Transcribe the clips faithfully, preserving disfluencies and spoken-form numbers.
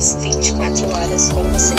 Motos, vinte e quatro horas com você.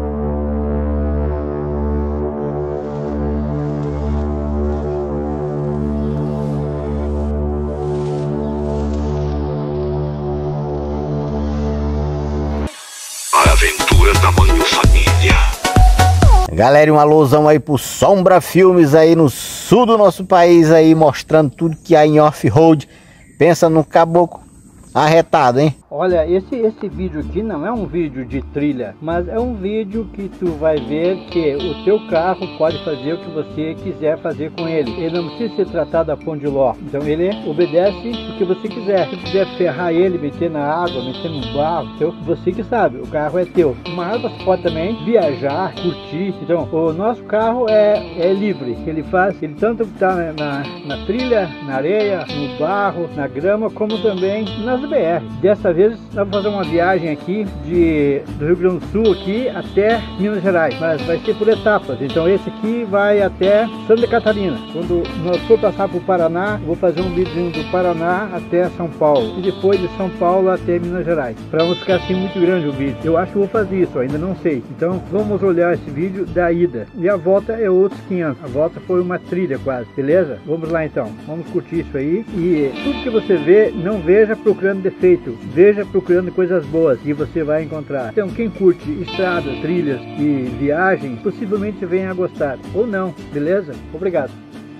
A aventura tamanho família. Galera, um alusão aí pro Sombra Filmes aí no sul do nosso país aí, mostrando tudo que há em off-road. Pensa no caboclo arretado, hein? Olha, esse, esse vídeo aqui não é um vídeo de trilha, mas é um vídeo que tu vai ver que o teu carro pode fazer o que você quiser fazer com ele. Ele não precisa ser tratado a pão de ló. Então ele obedece o que você quiser. Se quiser ferrar ele, meter na água, meter no barro, então, você que sabe, o carro é teu. Mas você pode também viajar, curtir. Então, o nosso carro é, é livre. Ele faz, ele tanto está na, na, na trilha, na areia, no barro, na grama, como também nas B R. Dessa vez nós vamos fazer uma viagem aqui de, do Rio Grande do Sul aqui até Minas Gerais, mas vai ser por etapas. Então esse aqui vai até Santa Catarina. Quando nós for passar por Paraná, vou fazer um vídeo do Paraná até São Paulo e depois de São Paulo até Minas Gerais, para não ficar assim muito grande o vídeo. Eu acho que vou fazer isso, ainda não sei. Então vamos olhar esse vídeo da ida, e a volta é outros quinhentos. A volta foi uma trilha quase, beleza? Vamos lá então, vamos curtir isso aí. E tudo que você vê, não veja procurando defeito, veja procurando coisas boas e você vai encontrar. Então quem curte estradas, trilhas e viagens, possivelmente venha a gostar, ou não, beleza? Obrigado.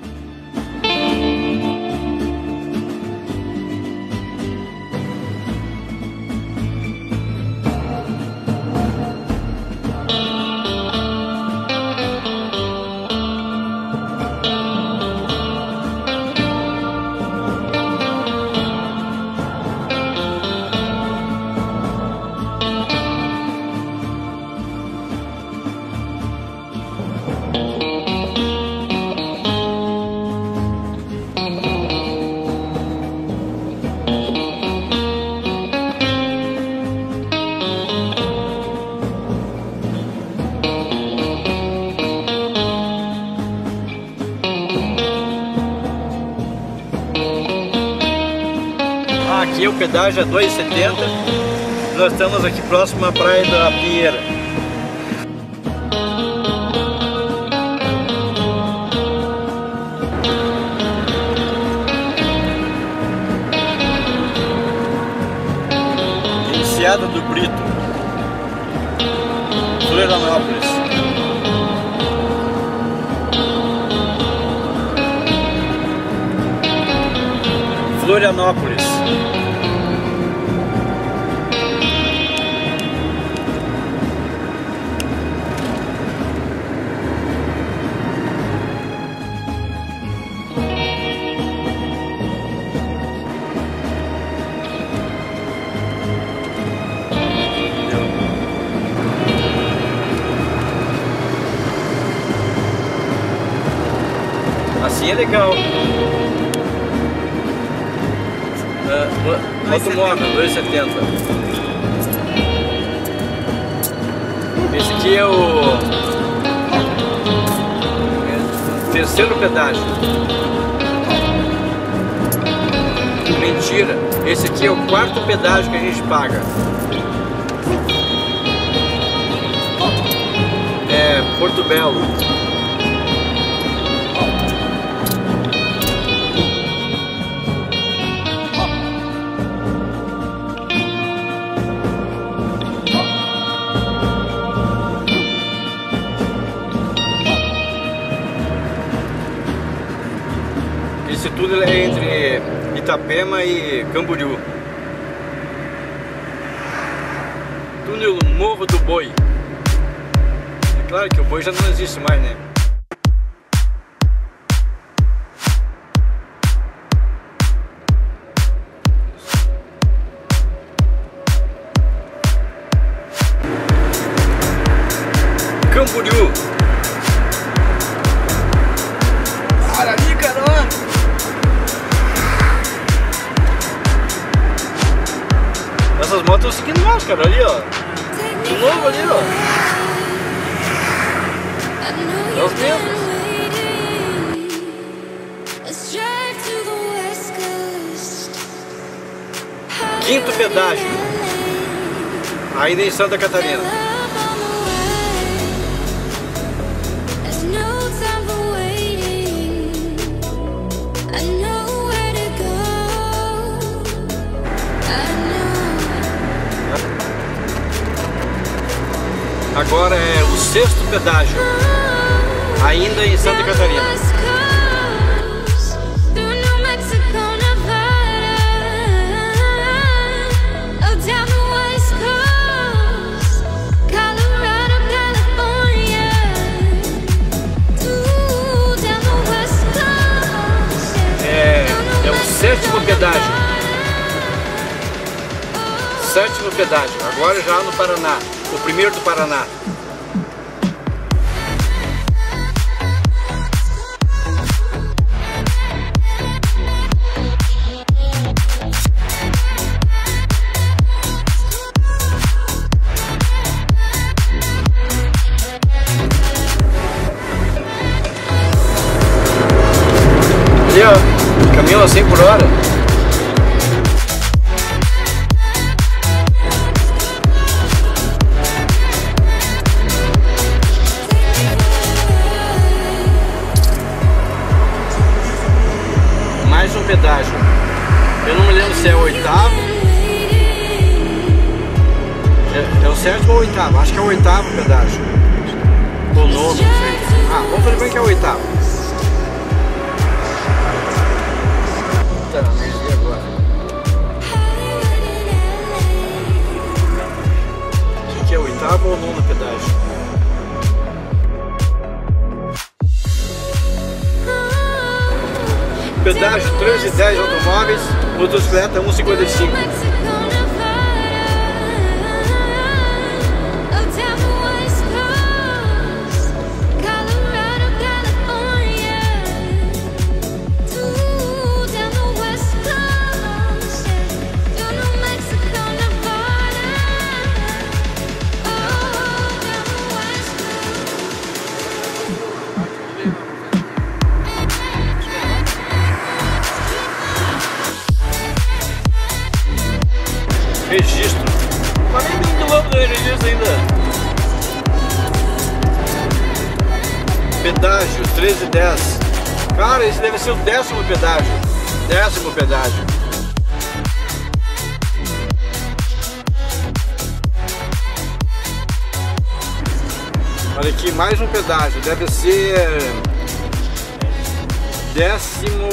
Aqui o pedágio é dois reais e setenta centavos. Nós estamos aqui próximo à Praia da Pinheira. Enseada do Brito, Florianópolis. Florianópolis. Assim é legal. Uh, automóvel, dois reais e setenta centavos. Esse aqui é o é, terceiro pedágio. Mentira, esse aqui é o quarto pedágio que a gente paga. É Porto Belo. Esse túnel é entre Itapema e Camboriú. Túnel Morro do Boi. É claro que o boi já não existe mais, né? Camboriú. Olha ali, cara, ó. Essas motos estão seguindo nós, cara, ali, ó. De novo ali, ó. É os mesmos. Quinto pedágio. ainda em Santa Catarina. Agora é o sexto pedágio, ainda em Santa Catarina. É, é o sétimo pedágio. Sétimo pedágio, agora já no Paraná. O primeiro do Paraná. Ali, ó, caminhão a cem por hora. Mais um pedágio. Eu não me lembro se é o oitavo. É, é o sétimo ou o oitavo? Acho que é o oitavo pedágio. Ou nono, não sei. Ah, vamos fazer bem que é o oitavo. Tá, perdi agora. Acho que é o oitavo ou o nono pedágio. Pedágio treze e dez automóveis, motocicleta um e cinquenta e cinco. Registro. Mas nem nem do ano do registro ainda. Pedágio treze e dez. Cara, esse deve ser o décimo pedágio. Décimo pedágio. Olha aqui, mais um pedágio. Deve ser décimo.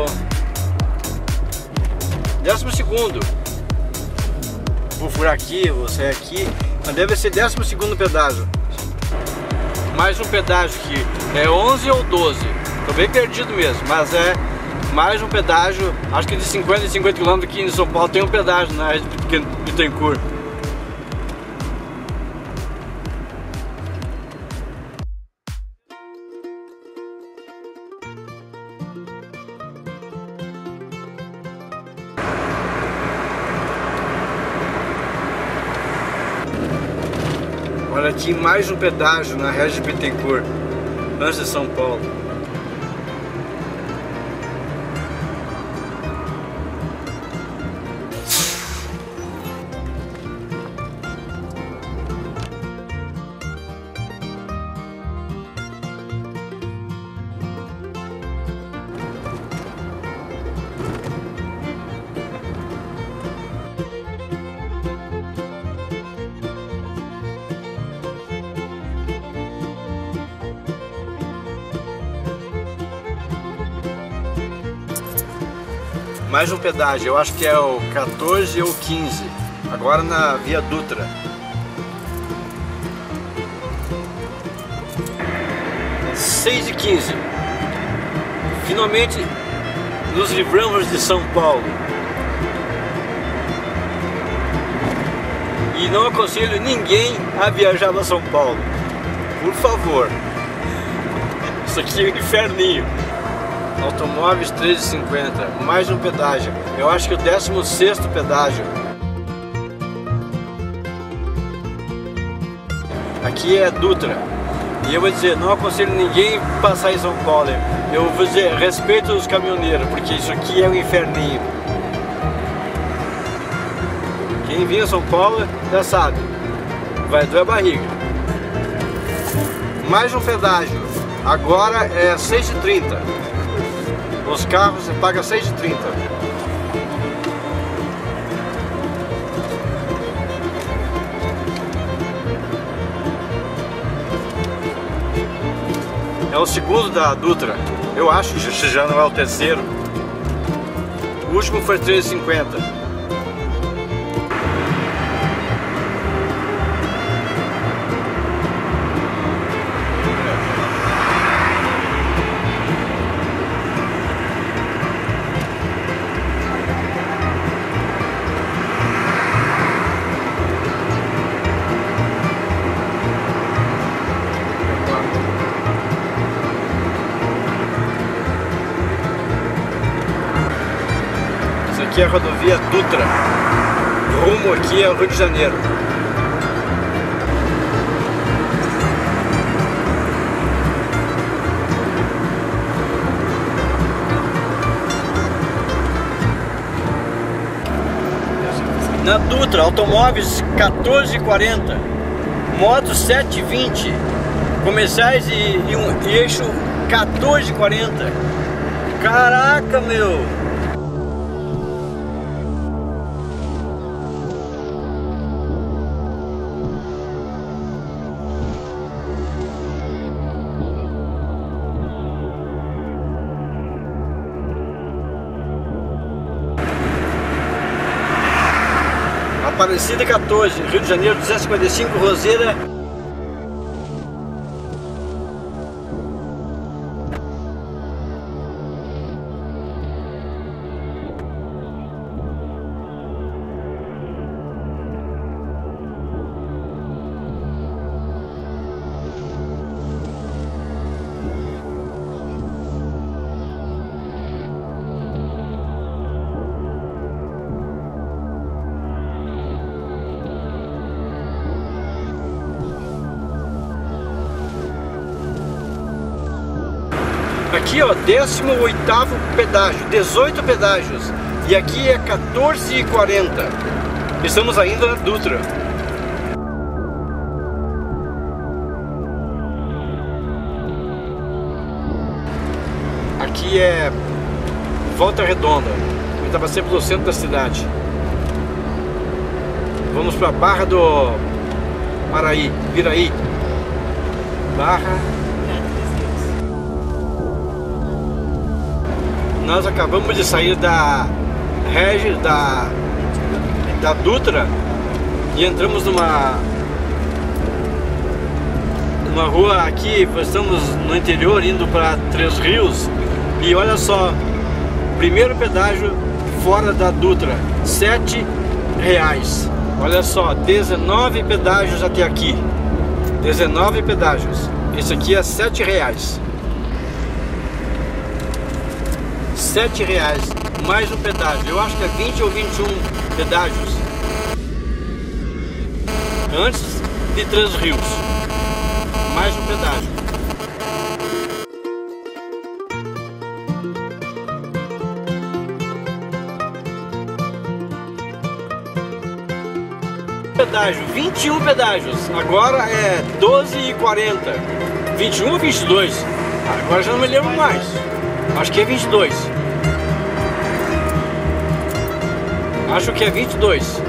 Décimo segundo. Vou furar aqui, vou sair aqui, mas deve ser décimo segundo pedágio. Mais um pedágio aqui, é onze ou doze, tô bem perdido mesmo, mas é mais um pedágio, acho que de cinquenta e cinquenta quilômetros aqui em São Paulo tem um pedágio na rede de Bittencourt. Olha aqui, mais um pedágio na Rede Bittencourt, antes de São Paulo. Mais um pedágio, eu acho que é o quatorze ou quinze, agora na Via Dutra. seis e quinze. Finalmente nos livramos de São Paulo. E não aconselho ninguém a viajar para São Paulo. Por favor. Isso aqui é um inferninho. Automóveis treze e cinquenta, mais um pedágio. Eu acho que o décimo sexto pedágio. Aqui é Dutra. E eu vou dizer, não aconselho ninguém passar em São Paulo. Eu vou dizer, respeito os caminhoneiros, porque isso aqui é um inferninho. Quem vinha a São Paulo já sabe. vai doer a barriga. Mais um pedágio, agora é seis e trinta. Os carros você paga seis e trinta. É o segundo da Dutra. Eu acho que se já não é o terceiro. O último foi três e cinquenta. Aqui é a rodovia Dutra, rumo aqui ao Rio de Janeiro. Na Dutra, automóveis quatorze e quarenta, motos sete e vinte, comerciais e, e um e eixo quatorze e quarenta. Caraca, meu! Aparecida quatorze, Rio de Janeiro, duzentos e cinquenta e cinco, Roseira. Aqui ó, décimo oitavo pedágio, dezoito pedágios. E aqui é quatorze e quarenta. Estamos ainda na Dutra. Aqui é Volta Redonda. Eu estava sempre no centro da cidade. Vamos para Barra do Paraí, Piraí. Barra. Nós acabamos de sair da Regi, da, da Dutra e entramos numa, numa rua aqui, estamos no interior indo para Três Rios e olha só, primeiro pedágio fora da Dutra, sete reais. Olha só, dezenove pedágios até aqui, dezenove pedágios, esse aqui é sete reais. sete reais, mais um pedágio. Eu acho que é vinte ou vinte e um pedágios. Antes de Três Rios. Mais um pedágio. Pedágio, vinte e um pedágios. Agora é doze e quarenta. vinte e um ou vinte e dois? Agora já não me lembro mais. Acho que é vinte e dois. Acho que é vinte e dois.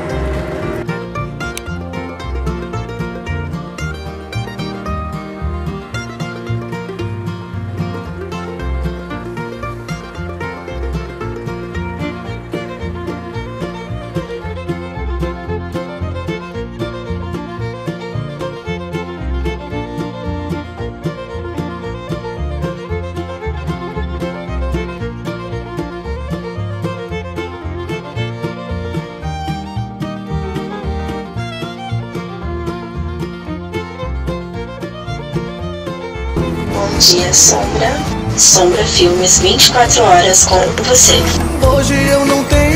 Bom dia, Sombra. Sombra Filmes, vinte e quatro horas com você. Hoje eu não tenho